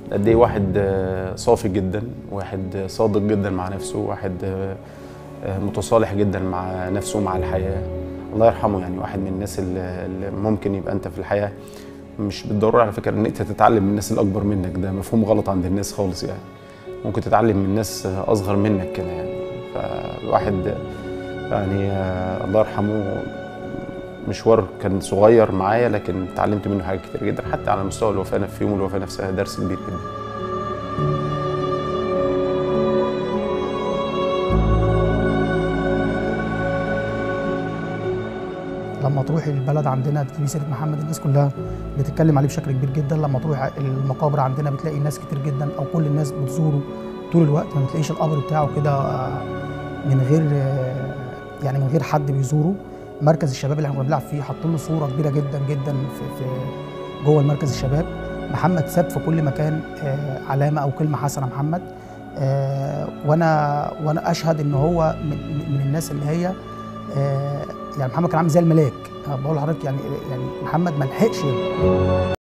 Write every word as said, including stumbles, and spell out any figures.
قد ايه واحد صافي جدا، واحد صادق جدا مع نفسه، واحد متصالح جدا مع نفسه ومع الحياه. الله يرحمه، يعني واحد من الناس اللي ممكن يبقى انت في الحياه مش بالضروره على فكره ان انت تتعلم من الناس الاكبر منك، ده مفهوم غلط عند الناس خالص. يعني ممكن تتعلم من ناس اصغر منك كده. يعني فالواحد يعني الله يرحمه مشوار كان صغير معايا، لكن اتعلمت منه حاجات كتير جدا، حتى على مستوى الوفاه في يوم الوفاه نفسها درس كبير جدا. لما تروحي البلد عندنا تجيبي سيره محمد الناس كلها بتتكلم عليه بشكل كبير جدا. لما تروحي المقابر عندنا بتلاقي ناس كتير جدا او كل الناس بتزوره طول الوقت، ما بتلاقيش القبر بتاعه كده من غير يعني من غير حد بيزوره. مركز الشباب اللي احنا بنلعب فيه حاطين له صوره كبيره جدا جدا في, في جوه المركز الشباب. محمد ساب في كل مكان علامه او كلمه حسنه محمد، وانا وانا اشهد ان هو من, من الناس اللي هي يعني محمد كان عامل زي الملاك. بقول لحضرتك يعني يعني محمد ما لحقش